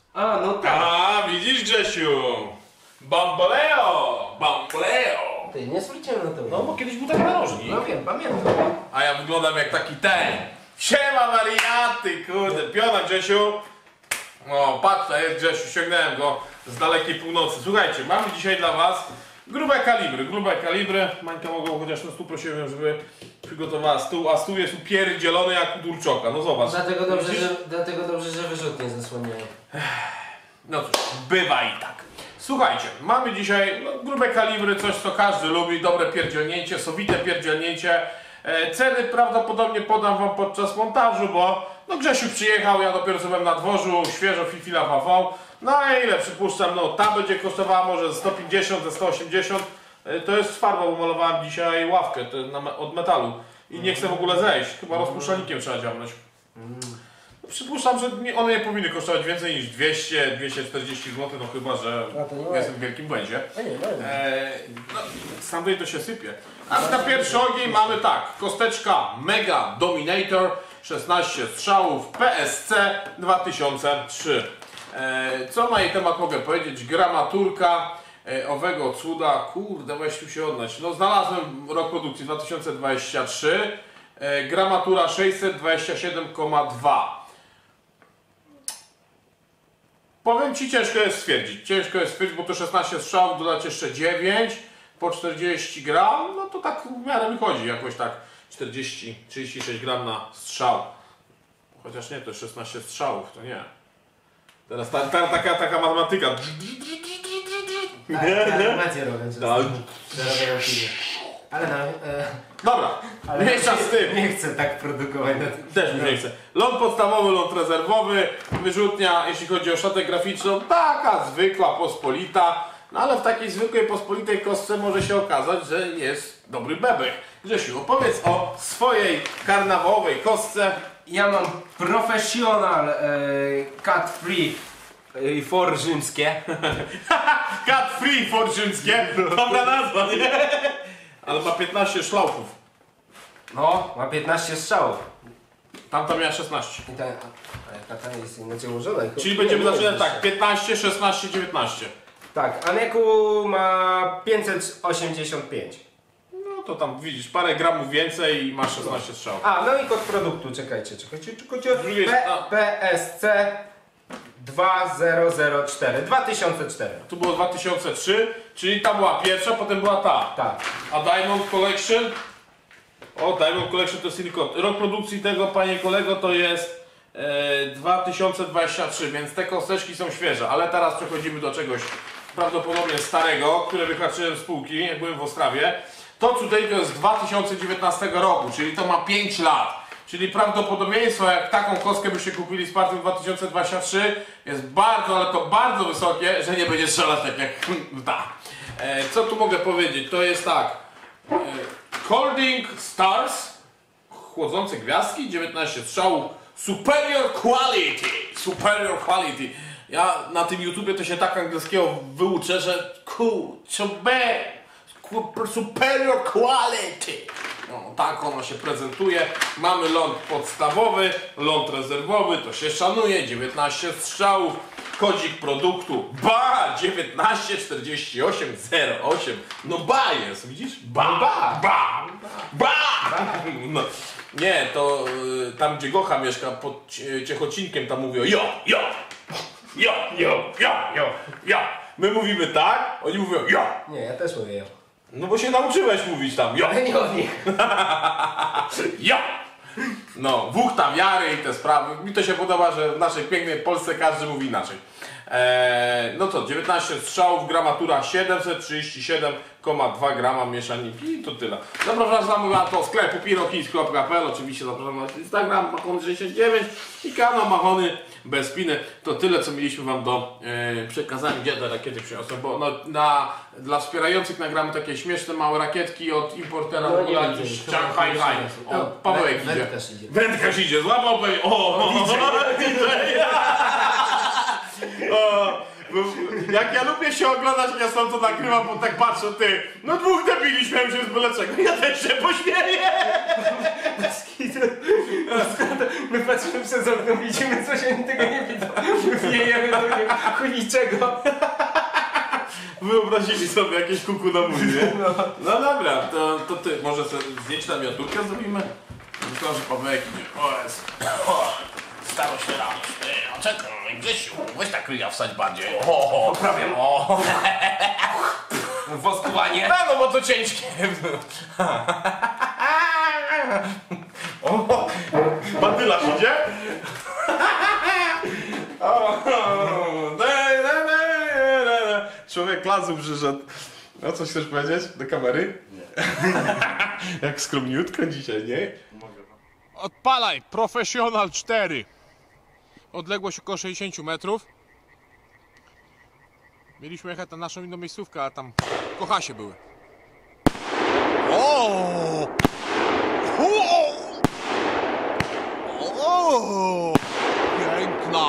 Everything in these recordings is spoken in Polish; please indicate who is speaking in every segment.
Speaker 1: A, no tak.
Speaker 2: A, widzisz, Grzesiu? Bamboleo! Bamboleo!
Speaker 1: Ty, nie zwróciłem na to.
Speaker 2: No, bo kiedyś był taki narożnik.
Speaker 1: No wiem, pamiętam.
Speaker 2: A ja wyglądam jak taki ten. Siema wariaty, kurde. Piona, Grzesiu. O, patrz, to jest Grzesiu, ściągnąłem go z dalekiej północy. Słuchajcie, mamy dzisiaj dla was grube kalibry. Mańka mogą, chociaż na stół prosiłem, żeby przygotowała stół, a stół jest upierdzielony jak u Durczoka. No zobacz.
Speaker 1: Dlatego dobrze, że wyrzutnie zasłaniają.
Speaker 2: No cóż, bywa i tak. Słuchajcie, mamy dzisiaj grube kalibry, coś co każdy lubi, dobre pierdzielnięcie, sowite pierdzielnięcie. Ceny prawdopodobnie podam wam podczas montażu, bo no Grzesiu przyjechał, ja dopiero co byłem na dworzu, świeżo fifila wawą. No a ile przypuszczam, no ta będzie kosztowała może 150, ze 180. To jest farbą, umalowałem dzisiaj ławkę od metalu i nie chcę w ogóle zejść, chyba rozpuszczalnikiem trzeba dziabnąć. Przypuszczam, że one nie powinny kosztować więcej niż 200-240 zł, no chyba, że jestem w wielkim błędzie. No, stamtąd to się sypie. A na pierwszy ogień mamy tak, kosteczka Mega Dominator, 16 strzałów, PSC 2003. Co na jej temat mogę powiedzieć? Gramaturka owego cuda, kurde, weź tu się odnać. No znalazłem rok produkcji 2023, gramatura 627,2. Powiem ci, ciężko jest stwierdzić, bo to 16 strzałów, dodać jeszcze 9 po 40 gram, no to tak w miarę wychodzi jakoś tak 40-36 gram na strzał. Chociaż nie, to jest 16 strzałów, to nie. Teraz taka matematyka.
Speaker 1: Animację robię ale
Speaker 2: dobra, mniejsza z tym.
Speaker 1: Nie chcę tak produkować.
Speaker 2: Też mi nie chcę. Ląd podstawowy, ląd rezerwowy, wyrzutnia, jeśli chodzi o szatę graficzną, taka zwykła, pospolita. No ale w takiej zwykłej, pospolitej kostce może się okazać, że jest dobry bebek. Grzesiu, opowiedz o swojej karnawałowej kostce.
Speaker 1: Ja mam professional cut free for rzymskie.
Speaker 2: Cut free for rzymskie. Dobra nazwa, nie? Ale ma 15 szlaufów.
Speaker 1: No, ma 15 strzałów.
Speaker 2: Tamta miała 16.
Speaker 1: I ta jest inaczej ułożona.
Speaker 2: Czyli będziemy zaczynać tak, 15, 16, 19.
Speaker 1: Tak, Aneku ma 585.
Speaker 2: No to tam widzisz, parę gramów więcej i masz 16 strzałów.
Speaker 1: A, no i kod produktu, czekajcie. PSC 2004, 2004.
Speaker 2: Tu było 2003, czyli ta była pierwsza, potem była ta.
Speaker 1: Tak.
Speaker 2: A Diamond Collection? O, Diamond Collection to jest silikon. Rok produkcji tego, panie kolego, to jest 2023, więc te kosteczki są świeże, ale teraz przechodzimy do czegoś prawdopodobnie starego, które wyhaczyłem z półki, jak byłem w Ostrawie. To cudeńko jest z 2019 roku, czyli to ma 5 lat. Czyli prawdopodobieństwo, jak taką kostkę byście kupili z partii 2023, jest bardzo, ale to bardzo wysokie, że nie będzie strzelać tak jak ta. Co tu mogę powiedzieć? To jest tak. Holding Stars, chłodzące gwiazdki, 19 strzałów, Superior Quality. Ja na tym YouTubie to się tak angielskiego wyuczę, że Superior Quality. No, tak ono się prezentuje. Mamy ląd podstawowy, ląd rezerwowy, to się szanuje, 19 strzałów, kodzik produktu BA 194808. No BA jest, widzisz? BA. No, nie, to tam gdzie Gocha mieszka pod Ciechocinkiem, tam mówią jo. My mówimy tak, oni mówią jo.
Speaker 1: Nie, ja też mówię jo.
Speaker 2: No bo się nauczyłeś mówić tam jo.
Speaker 1: Ale nie od nich.
Speaker 2: Jo. No, wuchta wiary i te sprawy. Mi to się podoba, że w naszej pięknej Polsce każdy mówi inaczej. No co, 19 strzałów, gramatura 737,2 grama mieszaniki i to tyle. Zapraszam na to sklepu pirokins.pl, oczywiście zapraszam na Instagram Mahony69 i kanał Mahony bez piny. To tyle, co mieliśmy wam do przekazania. Gdzie te rakiety przyniosłem, bo dla wspierających nagramy takie śmieszne małe rakietki od importera w ogóle jakiś Shanghai Line. O, Pawełek idzie. Wędkarz idzie, złapał Pawełek. O, jak ja lubię się oglądać, jak ja sam to nagrywam, bo tak patrzę, ty, no dwóch debili, śmiałem się z byle czego, ja też się pośmieję.
Speaker 1: My patrzymy przez okno, widzimy coś, oni tego nie widzą. My wiejemy do chuj niczego.
Speaker 2: Wyobrazili sobie jakieś kuku na mój, nie? No dobra, to ty, może sobie zdjęć na miniaturkę zrobimy? Myślałem, że Pawełek idzie. O, jest. O, starość teraz. A czekaj, Grzesiu, weź tak ryja wstać bardziej.
Speaker 1: Poprawiam.
Speaker 2: O.
Speaker 1: Woskowanie.
Speaker 2: No bo to ciężkie. O, bandylarz idzie? Człowiek lasu przyszedł. No coś chcesz powiedzieć do kamery? Nie. Jak skromniutko dzisiaj, nie? Odpalaj, Professional 4. Odległość około 60 metrów. Mieliśmy jechać na naszą inną miejscówkę, a tam kochasie były. O! O! Piękna!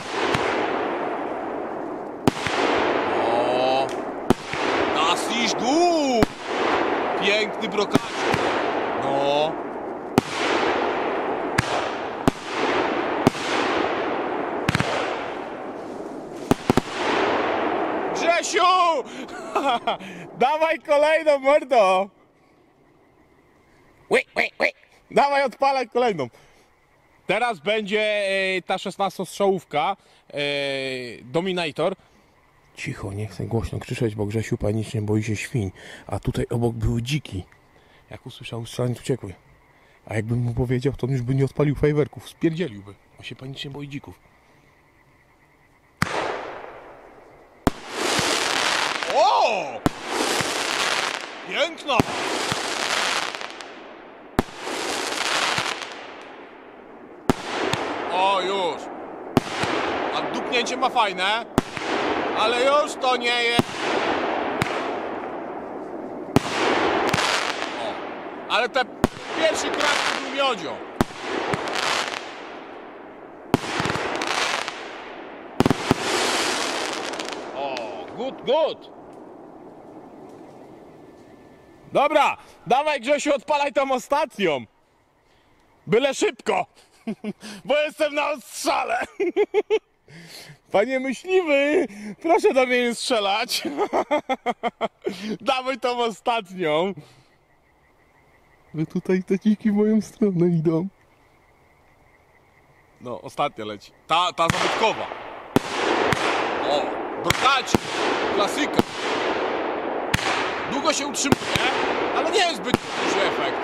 Speaker 2: O! Das ist gut! Piękny brokacie! No! Grzesiu! Dawaj kolejną, mordo! Dawaj, odpalaj kolejną. Teraz będzie ta 16-strzałówka Dominator. Cicho, nie chcę głośno krzyczeć, bo Grzesiu panicznie boi się świń. A tutaj obok były dziki. Jak usłyszał strzelanie, to uciekły. A jakbym mu powiedział, to on już by nie odpalił fajerwerków. Spierdzieliłby. On się panicznie boi dzików. O! Piękna! O, już. A dupnięcie ma fajne, ale już to nie jest. O, ale te pierwszy kratki był miodzio. O, good. Dobra, dawaj Grzesiu, odpalaj tą ostatnią. Byle szybko. Bo jestem na ostrzale. Panie myśliwy, proszę do mnie nie strzelać. Dawaj tą ostatnią. Bo tutaj te dziki w moją stronę idą. No, ostatnia leci. Ta zabytkowa. O, brokaci. Klasyka. Długo się utrzymuje, ale nie jest zbyt duży efekt.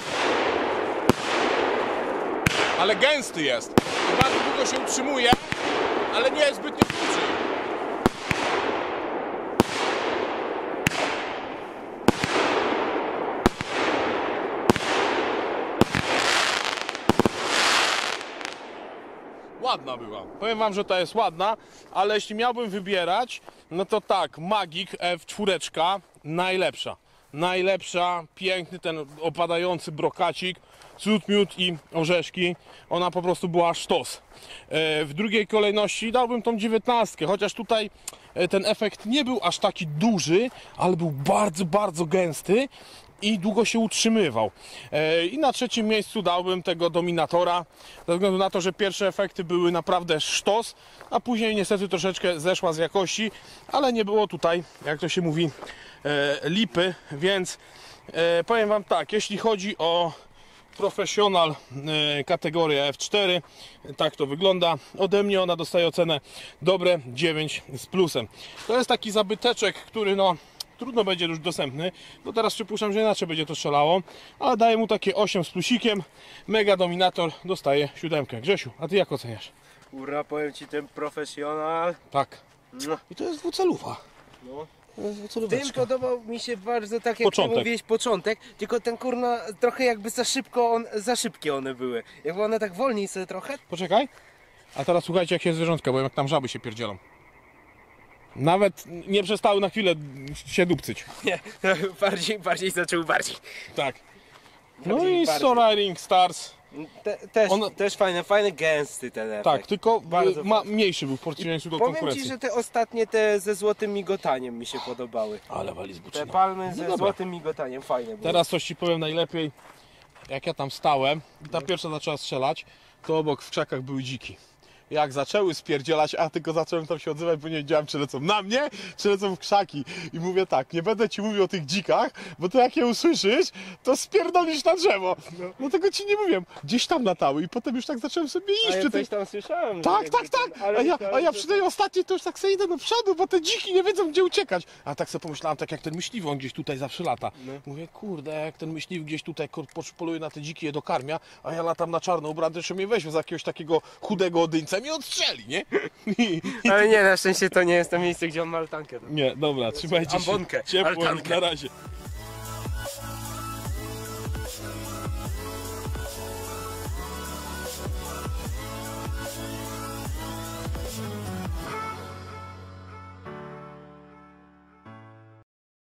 Speaker 2: Ale gęsty jest. I bardzo długo się utrzymuje, ale nie jest zbytnio duży. Ładna była. Powiem wam, że ta jest ładna, ale jeśli miałbym wybierać, no to tak, Magic F4, najlepsza. Najlepsza, piękny ten opadający brokacik, cud, miód i orzeszki. Ona po prostu była sztos. W drugiej kolejności dałbym tą 19, chociaż tutaj ten efekt nie był aż taki duży, ale był bardzo, bardzo gęsty i długo się utrzymywał. I na trzecim miejscu dałbym tego Dominatora, ze względu na to, że pierwsze efekty były naprawdę sztos, a później niestety troszeczkę zeszła z jakości, ale nie było tutaj, jak to się mówi, lipy, więc powiem wam tak, jeśli chodzi o Professional kategorię F4, tak to wygląda. Ode mnie ona dostaje ocenę dobre 9 z plusem. To jest taki zabyteczek, który no trudno będzie już dostępny, bo teraz przypuszczam, że inaczej będzie to strzelało, ale daję mu takie 8 z plusikiem. Mega Dominator dostaje 7. Grzesiu, a ty jak oceniasz?
Speaker 1: Ura, powiem ci, ten Professional.
Speaker 2: Tak.
Speaker 1: No.
Speaker 2: I to jest dwuceluwa.
Speaker 1: No.
Speaker 2: Tym
Speaker 1: podobał mi się bardzo, tak jak
Speaker 2: początek.
Speaker 1: ty mówiłeś, początek, tylko ten kurna trochę jakby za szybkie one były. Jakby one tak wolniej sobie trochę.
Speaker 2: Poczekaj. A teraz słuchajcie, jak się zwierzątka, bo jak tam żaby się pierdzielą. Nawet nie przestały na chwilę się dupcyć.
Speaker 1: Nie, bardziej zaczął bardziej.
Speaker 2: Tak. No
Speaker 1: Bardziej,
Speaker 2: i
Speaker 1: bardziej.
Speaker 2: Soraring Stars.
Speaker 1: Też fajny, gęsty ten efekt.
Speaker 2: Tak, tylko
Speaker 1: Bardzo
Speaker 2: mniejszy był w przeciwieństwie do
Speaker 1: Powiem
Speaker 2: konkurencji.
Speaker 1: ci, że te ostatnie, te ze złotym migotaniem mi się podobały.
Speaker 2: Ale wali z
Speaker 1: Te
Speaker 2: buczyna.
Speaker 1: palmy
Speaker 2: No
Speaker 1: ze
Speaker 2: dobra.
Speaker 1: złotym migotaniem fajne były.
Speaker 2: Teraz coś ci powiem najlepiej.
Speaker 3: jak ja tam stałem i ta pierwsza zaczęła strzelać, to obok w krzakach były dziki. Jak zaczęły spierdzielać, a tylko zacząłem tam się odzywać, bo nie wiedziałem, czy lecą na mnie, czy lecą w krzaki. I mówię tak, nie będę ci mówił o tych dzikach, bo to jak je usłyszysz, to spierdolisz na drzewo. No tego ci nie mówiłem. Gdzieś tam latały i potem już tak zacząłem sobie iść.
Speaker 1: A ja
Speaker 3: przy
Speaker 1: coś
Speaker 3: tym...
Speaker 1: tam słyszałem.
Speaker 3: Tak,
Speaker 1: że
Speaker 3: tak,
Speaker 1: jakby
Speaker 3: tak.
Speaker 1: ten- ale
Speaker 3: A ja
Speaker 1: że-
Speaker 3: przy tej ostatniej to już tak sobie idę do przodu, bo te dziki nie wiedzą, gdzie uciekać. A tak sobie pomyślałem, tak jak ten myśliwy, on gdzieś tutaj zawsze lata. Mówię, kurde, jak ten myśliwy gdzieś tutaj poluje na te dziki, je dokarmia, a ja latam na czarno ubrany, jeszcze mnie weźmie za jakiegoś takiego chudego odyńca i mnie odstrzeli, nie?
Speaker 1: Ale nie, na szczęście to nie jest to miejsce, gdzie on ma altankę.
Speaker 3: Nie, dobra, trzymajcie się.
Speaker 1: Ambonkę,
Speaker 3: Ciepło,
Speaker 1: altankę.
Speaker 3: na razie.